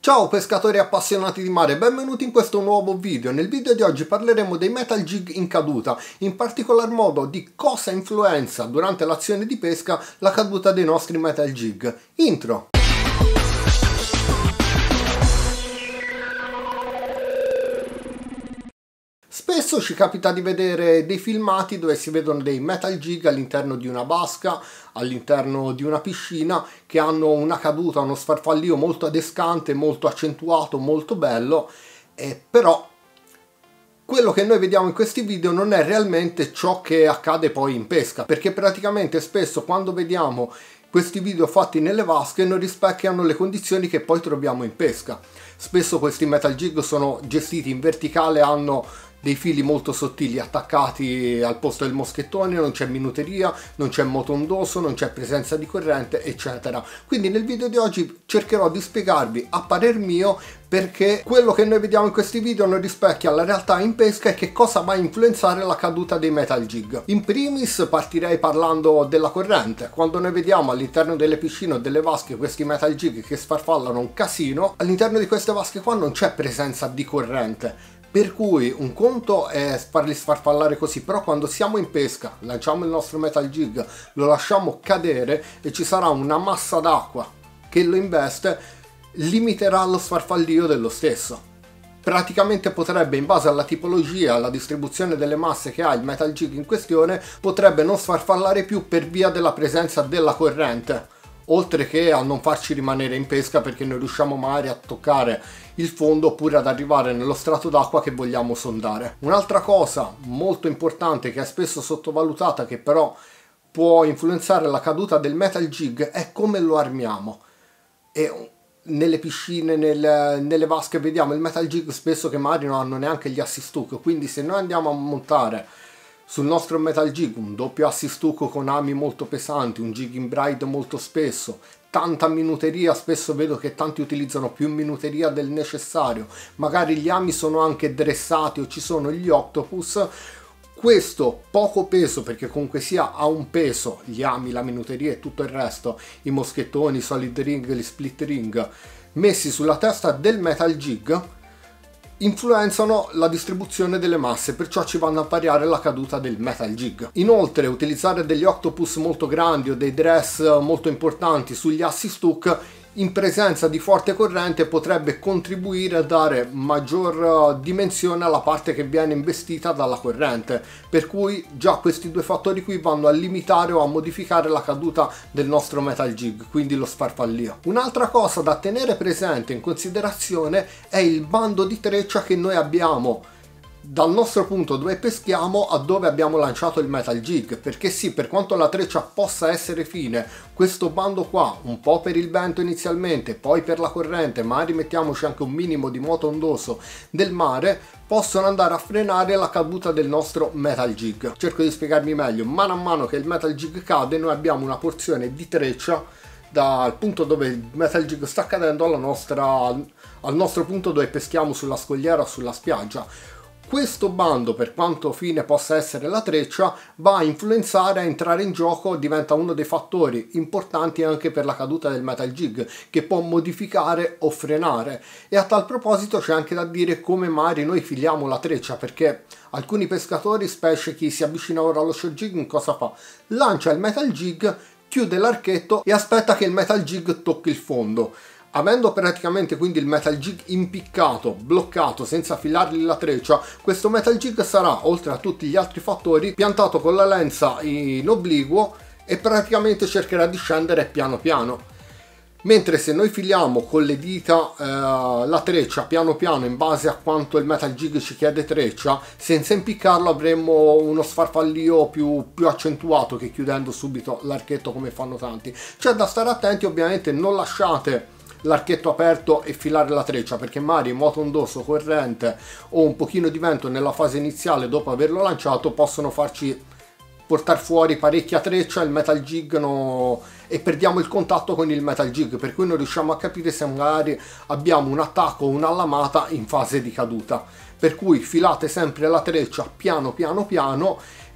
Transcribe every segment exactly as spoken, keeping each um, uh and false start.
Ciao pescatori appassionati di mare, benvenuti in questo nuovo video. Nel video di oggi parleremo dei metal jig in caduta, in particolar modo di cosa influenza durante l'azione di pesca la caduta dei nostri metal jig. Intro! Spesso ci capita di vedere dei filmati dove si vedono dei metal jig all'interno di una vasca, all'interno di una piscina, che hanno una caduta, uno sfarfallio molto adescante, molto accentuato, molto bello, eh, però quello che noi vediamo in questi video non è realmente ciò che accade poi in pesca, perché praticamente spesso quando vediamo questi video fatti nelle vasche non rispecchiano le condizioni che poi troviamo in pesca. Spesso questi metal jig sono gestiti in verticale, hanno dei fili molto sottili attaccati al posto del moschettone, non c'è minuteria, non c'è moto ondoso, non c'è presenza di corrente, eccetera. Quindi nel video di oggi cercherò di spiegarvi a parer mio perché quello che noi vediamo in questi video non rispecchia la realtà in pesca e che cosa va a influenzare la caduta dei metal jig. In primis partirei parlando della corrente. Quando noi vediamo all'interno delle piscine o delle vasche questi metal jig che sfarfallano un casino, all'interno di queste vasche qua non c'è presenza di corrente. Per cui un conto è farli sfarfallare così, però quando siamo in pesca, lanciamo il nostro metal jig, lo lasciamo cadere e ci sarà una massa d'acqua che lo investe, limiterà lo sfarfallio dello stesso. Praticamente potrebbe, in base alla tipologia, alla distribuzione delle masse che ha il metal jig in questione, potrebbe non sfarfallare più per via della presenza della corrente, oltre che a non farci rimanere in pesca perché non riusciamo magari a toccare il fondo oppure ad arrivare nello strato d'acqua che vogliamo sondare. Un'altra cosa molto importante che è spesso sottovalutata, che però può influenzare la caduta del metal jig, è come lo armiamo. E nelle piscine, nel, nelle vasche vediamo il metal jig spesso che magari non hanno neanche gli assist hook, quindi se noi andiamo a montare sul nostro metal jig un doppio assist hook con ami molto pesanti, un jigging braid molto spesso, tanta minuteria, spesso vedo che tanti utilizzano più minuteria del necessario, magari gli ami sono anche dressati o ci sono gli octopus, questo poco peso, perché comunque sia ha un peso, gli ami, la minuteria e tutto il resto, i moschettoni, i solid ring, gli split ring, messi sulla testa del metal jig, influenzano la distribuzione delle masse, perciò ci vanno a variare la caduta del metal jig. Inoltre utilizzare degli octopus molto grandi o dei dress molto importanti sugli assist hook in presenza di forte corrente potrebbe contribuire a dare maggior dimensione alla parte che viene investita dalla corrente, per cui già questi due fattori qui vanno a limitare o a modificare la caduta del nostro metal jig, quindi lo sfarfallio. Un'altra cosa da tenere presente in considerazione è il bando di treccia che noi abbiamo dal nostro punto dove peschiamo a dove abbiamo lanciato il metal jig, perché sì, per quanto la treccia possa essere fine, questo bando qua, un po' per il vento inizialmente, poi per la corrente, ma rimettiamoci anche un minimo di moto ondoso del mare, possono andare a frenare la caduta del nostro metal jig. Cerco di spiegarmi meglio. Mano a mano che il metal jig cade, noi abbiamo una porzione di treccia dal punto dove il metal jig sta cadendo alla nostra, al nostro punto dove peschiamo sulla scogliera o sulla spiaggia. Questo bando, per quanto fine possa essere la treccia, va a influenzare, a entrare in gioco, diventa uno dei fattori importanti anche per la caduta del metal jig, che può modificare o frenare. E a tal proposito c'è anche da dire come magari noi filiamo la treccia, perché alcuni pescatori, specie chi si avvicina ora allo short jig, cosa fa? Lancia il metal jig, chiude l'archetto e aspetta che il metal jig tocchi il fondo. Avendo praticamente quindi il metal jig impiccato, bloccato, senza affilargli la treccia, questo metal jig sarà, oltre a tutti gli altri fattori, piantato con la lenza in obliquo e praticamente cercherà di scendere piano piano. Mentre se noi filiamo con le dita eh, la treccia piano piano in base a quanto il metal jig ci chiede treccia, senza impiccarlo avremo uno sfarfallio più, più accentuato che chiudendo subito l'archetto come fanno tanti. C'è da stare attenti, ovviamente non lasciate l'archetto aperto e filare la treccia, perché magari moto ondoso, corrente o un pochino di vento nella fase iniziale dopo averlo lanciato possono farci portare fuori parecchia treccia, il metal jig no, e perdiamo il contatto con il metal jig, per cui non riusciamo a capire se magari abbiamo un attacco o una lamata in fase di caduta. Per cui filate sempre la treccia piano piano piano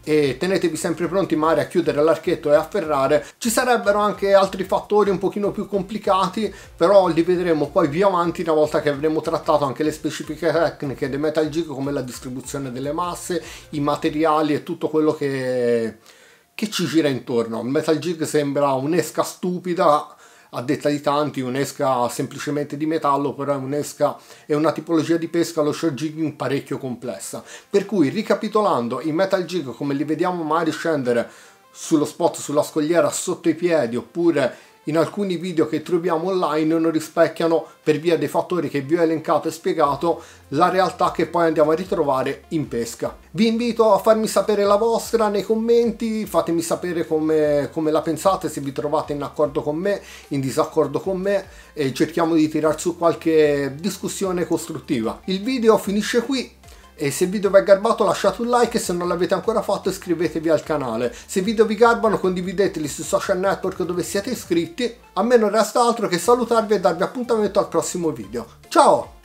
e tenetevi sempre pronti magari a chiudere l'archetto e a ferrare. Ci sarebbero anche altri fattori un pochino più complicati, però li vedremo poi più avanti una volta che avremo trattato anche le specifiche tecniche dei Metal Jig, come la distribuzione delle masse, i materiali e tutto quello che, che ci gira intorno. Il Metal Jig sembra un'esca stupida a detta di tanti, un'esca semplicemente di metallo, però è un'esca, è una tipologia di pesca, lo short jigging, parecchio complessa. Per cui, ricapitolando, i Metal Jig come li vediamo magari scendere sullo spot, sulla scogliera, sotto i piedi, oppure in alcuni video che troviamo online, non rispecchiano, per via dei fattori che vi ho elencato e spiegato, la realtà che poi andiamo a ritrovare in pesca. Vi invito a farmi sapere la vostra nei commenti, fatemi sapere come, come la pensate, se vi trovate in accordo con me, in disaccordo con me, e cerchiamo di tirar su qualche discussione costruttiva. Il video finisce qui. E se il video vi è garbato lasciate un like, e se non l'avete ancora fatto iscrivetevi al canale. Se i video vi garbano condivideteli sui social network dove siete iscritti. A me non resta altro che salutarvi e darvi appuntamento al prossimo video. Ciao!